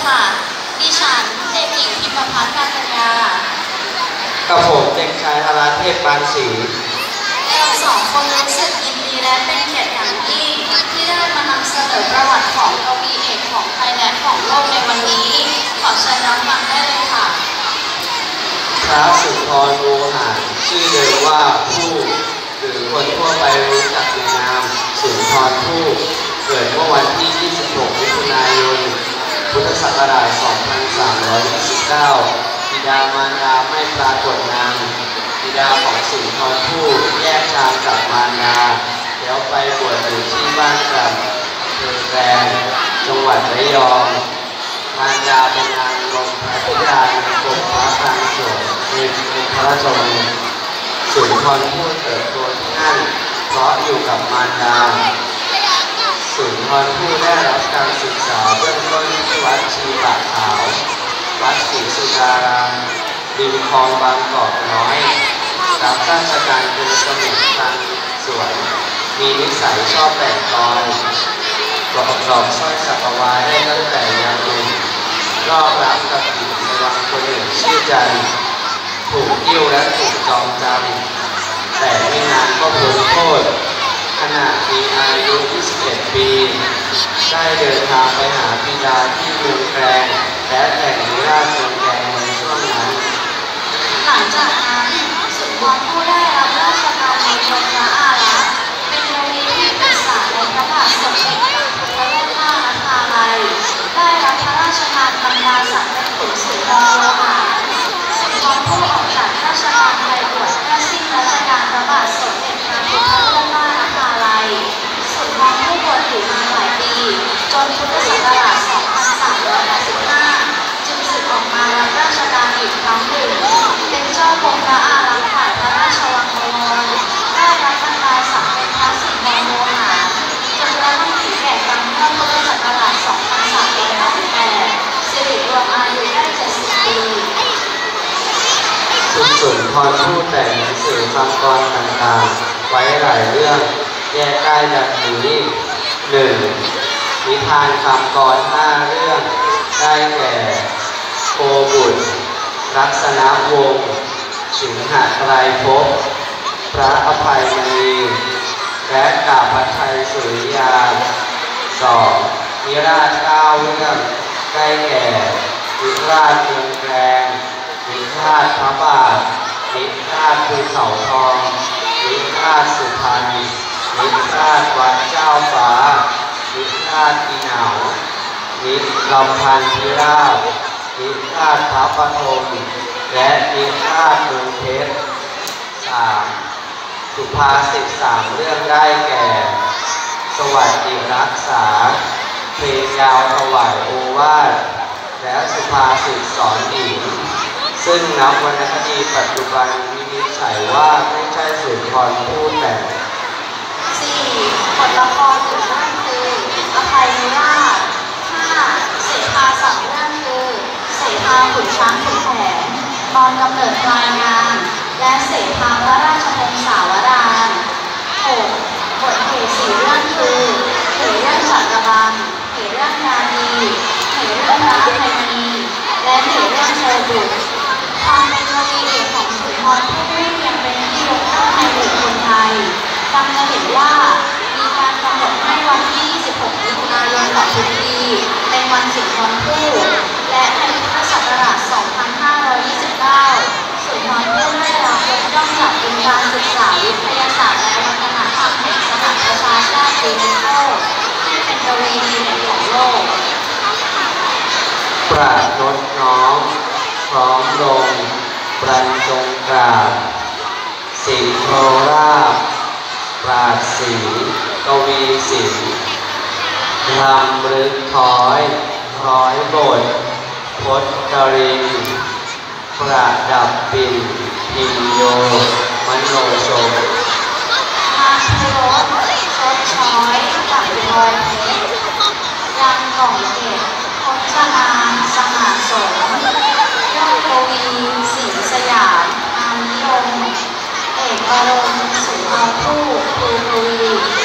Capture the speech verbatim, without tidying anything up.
ค่ะดิฉันเด็กหญิงพิมพ์พัฒน์การัญญากับผมเด็กชายธาราเทพปานศรีเราสองคนรู้สึกยินดีและเป็นเกียรติอย่างยิ่งที่ได้มานำเสนอประวัติของกวีเอกของไทยและของโลกในวันนี้ขอเชิญรับฟังได้เลยค่ะพระสุนทรโวหารชื่อเดิมว่าผู้หรือคนทั่วไปรู้จักในนามสุนทรภู่เกิดเมื่อวันที่ยี่สิบหกมิถุนายนพุทธศักราชสองพันสามร้อยยี่สิบเก้าบิดามารดาไม่ปรากฏนามบิดาของสุนทรภู่แยกทางกับมารดาแล้วไปบวชอยู่ที่บ้านกำอำเภอแกลงจังหวัดระยองมารดาเป็นนางลมพระธิดาในกรมพระคลังสวนในพระราชวังสุนทรภู่เติบโตที่นั่นเพราะอยู่กับมารดาสุนทรภู่ได้รับการศึกษาเบื้องต้นที่วัดชีปะขาววัดศรีสุดารามริมคลองบางกอกน้อยรับราชการเป็นสมุนทางสวนมีนิสัยชอบแต่งกลอนประกอบสร้อยสักวาได้ตั้งแต่ยังหนุ่มรอบรับกับหญิงในวังคนหนึ่งชื่อจันถูกยิ้วและถูกจองจำแต่ไม่นานก็พ้นโทษขณะมีอายุยี่สิบเอ็ดปีได้เดินทางไปหาบิดาที่เมืองแกลงและแต่งนิราศเมืองแกลงในช่วงนั้นหลังจากนั้นสุนทรภู่ได้รับราชการในกรมพระอารักษ์เป็นกวีที่ปรึกษาในพระบาทสมเด็จพระพุทธโลกาภาลัยได้รับพระราชทานบรรดาศักดิ์เป็นขุนสุนทรโวหารสุนทรภู่ออกจากราชการไปบวชเมื่อสิ้นราชการพระบาทสมเด็จพระพุทธโลกาภาลัยสุนทรภู่บวชอยู่มาหลายปีจนพุทธศักราชสองพันสามร้อยแปดสิบห้าจึงสึกออกมารับราชการอีกครั้งหนึ่งเป็นเจ้ากรมพระอารักษ์ฝ่ายพระราชวังบวรได้รับบรรดาศักดิ์เป็นพระสุนทรโวหารจนกระทั่งถึงแก่กรรมเมื่อพุทธศักราชสองพันสามร้อยห้าสิบแปดสิริรวมอายุได้เจ็ดสิบปีคุณสุนทรภู่แต่งหนังสือคำกลต่างๆไว้หลายเรื่องแยกได้ดังนี้หนึ่งนิทานคำกลห้าเรื่องได้แก่โคบุตรลักษณะวงศ์สิงหไตรภพพระอภัยมณีและกาพไทยสุริยาสองนิราศเก้าเรื่องได้แก่นิราศเมืองแกลงนิราศพระบาทนิราศภูเขาทองนิราศสุพรรณนิราศวัดเจ้าฟ้านิราศอีเหนานิลำพันธิราชนิราศพระปฐมและนิราศเมืองเพชรสามสุภาษิตสามเรื่องได้แก่สวัสดิรักษาเพลงยาวถวายโอวาทและสุภาษิตสอนหญิงซึ่งนักวรรณคดีปัจจุบันวินิจฉัยว่าไม่ใช่สุนทรภู่แต่งสี่บทละครหนึ่งเรื่องคืออภัยนิราศห้าเสภาสามเรื่องคือเสภาขุนช้างขุนแผนตอนกำเนิดปลายงานและเสภาพระราชวงศาวดารหกบทเหตุสี่เรื่องคือเหตุเรื่องจักรบัลเหตุเรื่องนาดีเหตุเรื่องพระอภัยมณีและเหตุเรื่องโคบุตรความเป็นกวีเอกของสุนทรภู่ไม่เพียงเป็นที่ยกย่องในหมู่คนไทยดังจะเห็นว่ามีการกำหนดให้วันที่ยี่สิบหกมิถุนายนของทุกปีเป็นวันสุนทรภู่และในพุทธศักราชสองพันห้าร้อยยี่สิบเก้าสุนทรภู่ได้รับยกย่องจากองค์การศึกษาวิทยาศาสตร์และวัฒนธรรมแห่งสหประชาชาติยูเนสโกที่เป็นกวีดีเด่นของโลกประนดน้อมพร้อมลงบรรจงกราบสิงโทราชปราดสีกวีศิลป์รำลึกท้อยร้อยบทพจน์กรินประดับปิ่นพินโยมโนชมมาคุรสชดช้อยกับพรเพชรยังกล่องเกตพจนานสหสมยอดกวีศรีสยามอานิยมเอกอารมณ์สุนทรภู่ครูกวี